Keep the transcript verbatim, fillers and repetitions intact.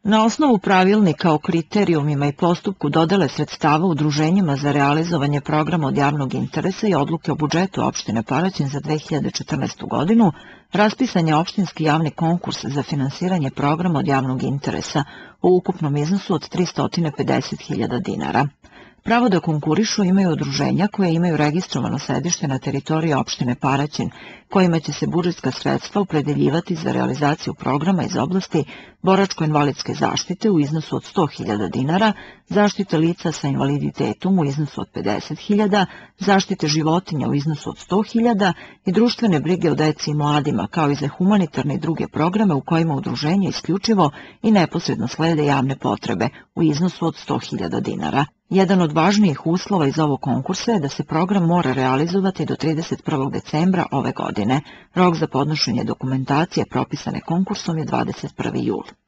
Na osnovu pravilnika o kriterijumima i postupku dodele sredstava udruženjima za realizovanje programa od javnog interesa i odluke o budžetu opštine Paraćin za dve hiljade četrnaestu. godinu, raspisan je opštinski javni konkurs za finansiranje programa od javnog interesa u ukupnom iznosu od tristo pedeset hiljada dinara. Pravo da konkurišu imaju udruženja koje imaju registrovano sedište na teritoriji opštine Paraćin, kojima će se budžetska sredstva opredeljivati za realizaciju programa iz oblasti boračko-invalidske zaštite u iznosu od sto hiljada dinara, zaštite lica sa invaliditetom u iznosu od pedeset hiljada, zaštite životinja u iznosu od sto hiljada i društvene brige o deci i mladima, kao i za humanitarne i druge programe u kojima udruženje isključivo i neposredno slede javne potrebe u iznosu od sto hiljada dinara. Jedan od važnijih uslova iz ovog konkursa je da se program mora realizovati do trideset prvog decembra ove godine. Rok za podnošenje dokumentacije propisane konkursom je dvadeset prvi jul.